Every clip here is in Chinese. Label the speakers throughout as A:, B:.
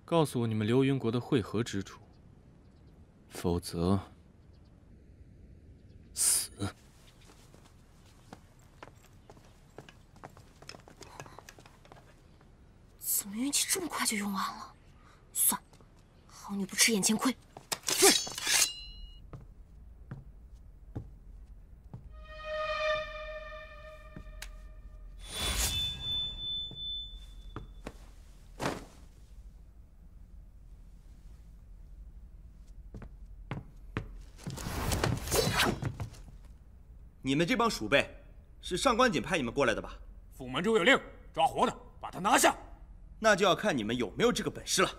A: 告诉我你们流云国的会合之处，否则死。
B: 怎么运气这么快就用完了？算，好女不吃眼前亏。
C: 对。
D: 你们这帮鼠辈，是上官锦派你们过来的吧？
C: 副门主有令，抓活的，把他拿下。
D: 那就要看你们有没有这个本事了。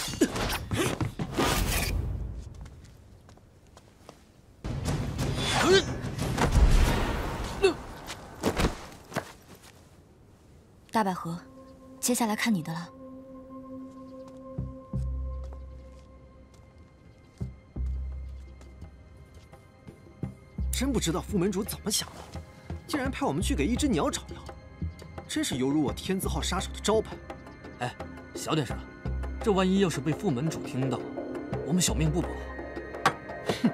B: 大百合，接下来看你的了。
E: 真不知道副门主怎么想的，竟然派我们去给一只鸟找药，真是犹如我天字号杀手的招牌。
F: 哎，小点声，这万一要是被副门主听到，我们小命不保。
E: 哼！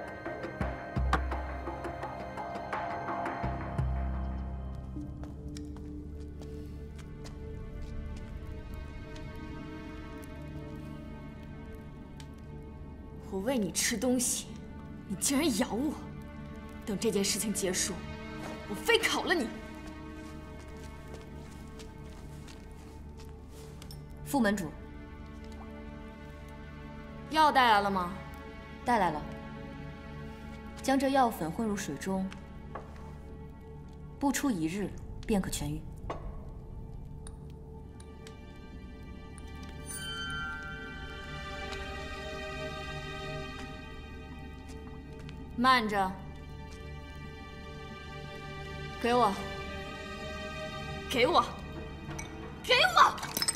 B: 我喂你吃东西，你竟然咬我！等这件事情结束，我非烤了你！副门主，药带来了吗？带来了。将这药粉混入水中，不出1日便可痊愈。慢着。 给我！给我！给我！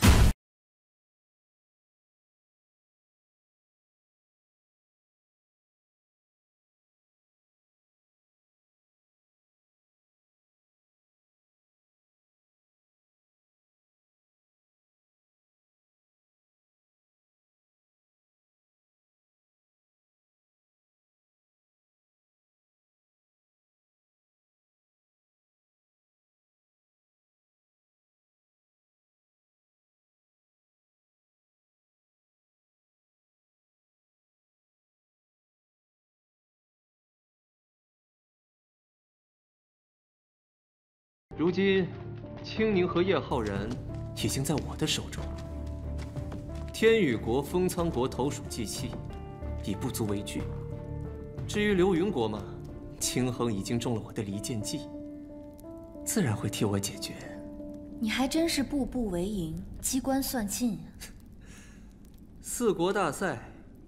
G: 如今，青宁和叶浩然已经在我的手中。天宇国、封苍国投鼠忌器，已不足为惧。至于流云国嘛，青衡已经中了我的离间计，自然会替我解决。
B: 你还真是步步为营，机关算尽啊！
G: 4国大赛。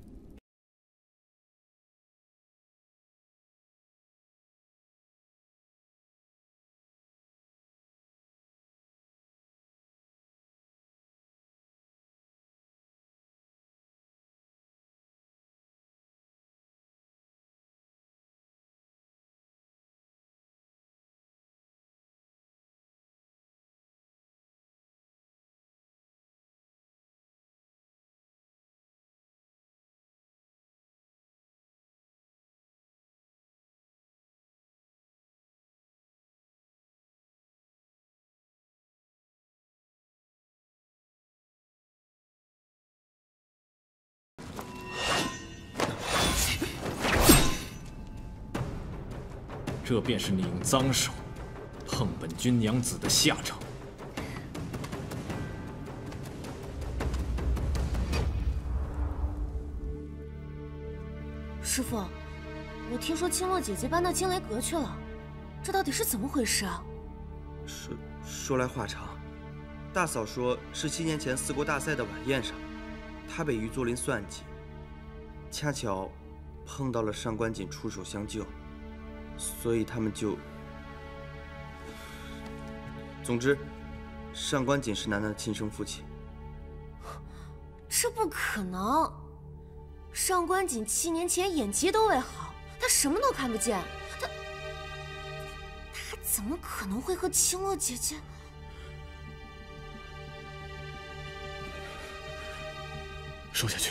A: 这便是你用脏手碰本君娘子的下场。
B: 师傅，我听说青洛姐姐搬到惊雷阁去了，这到底是怎么回事啊？
D: 说来话长，大嫂说是7年前4国大赛的晚宴上，她被于作霖算计，恰巧碰到了上官锦出手相救。 所以他们就……总之，上官锦是楠楠的亲生父亲。
B: 这不可能！上官锦7年前眼疾都未好，他什么都看不见，他怎么可能会和青洛姐姐？
A: 收下去。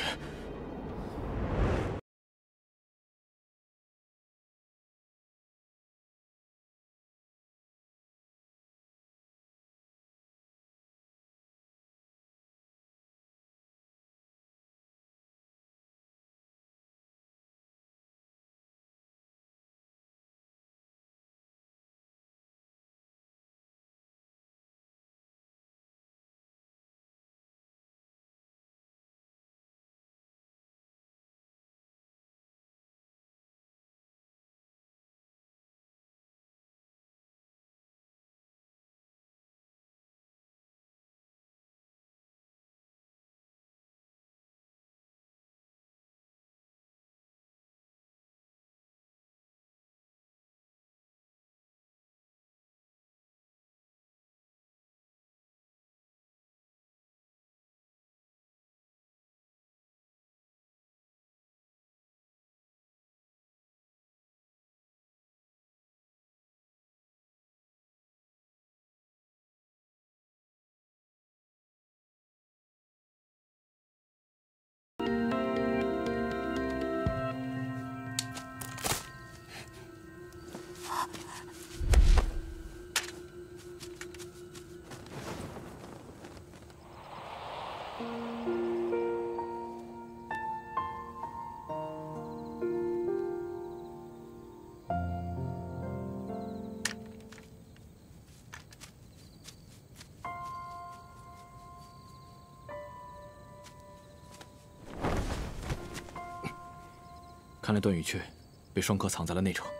A: 看来段雨雀被双客藏在了内城。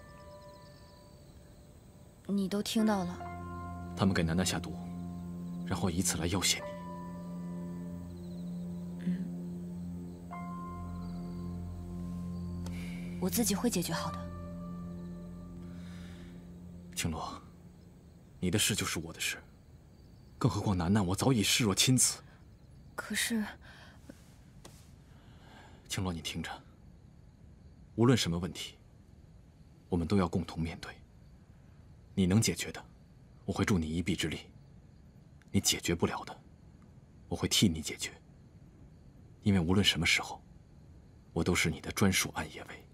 H: 你都听到了？
A: 他们给楠楠下毒，然后以此来要挟你。
H: 我自己会解决好的。
A: 青罗，你的事就是我的事，更何况楠楠，我早已视若亲子。
H: 可是，
A: 青罗，你听着，无论什么问题，我们都要共同面对。你能解决的，我会助你一臂之力；你解决不了的，我会替你解决。因为无论什么时候，我都是你的专属暗夜卫。